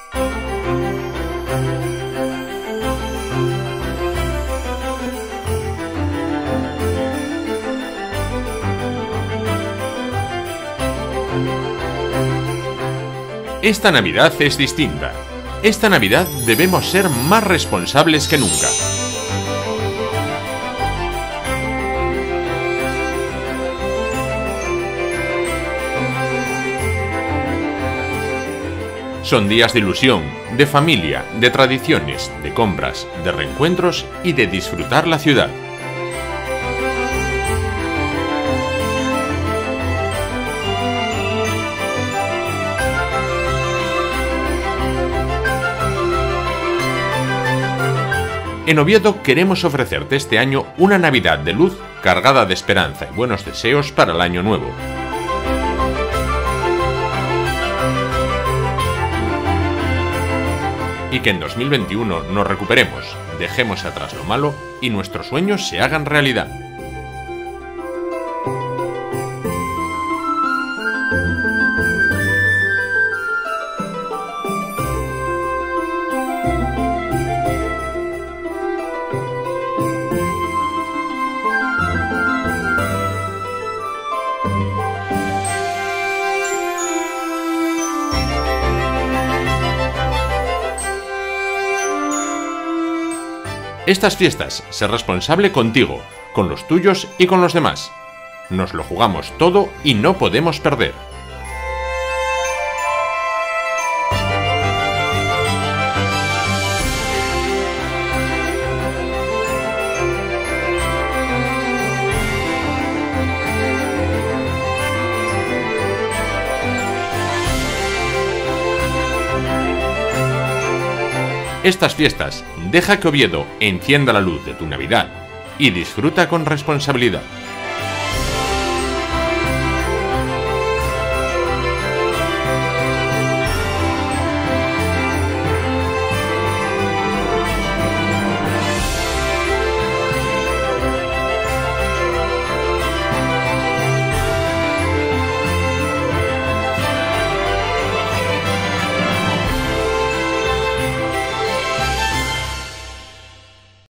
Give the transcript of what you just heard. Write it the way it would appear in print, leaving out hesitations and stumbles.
Esta Navidad es distinta. Esta Navidad debemos ser más responsables que nunca. Son días de ilusión, de familia, de tradiciones, de compras, de reencuentros y de disfrutar la ciudad. En Oviedo queremos ofrecerte este año una Navidad de luz cargada de esperanza y buenos deseos para el año nuevo. Y que en 2021 nos recuperemos, dejemos atrás lo malo y nuestros sueños se hagan realidad. Estas fiestas, sé responsable contigo, con los tuyos y con los demás. Nos lo jugamos todo y no podemos perder. Estas fiestas, deja que Oviedo encienda la luz de tu Navidad y disfruta con responsabilidad.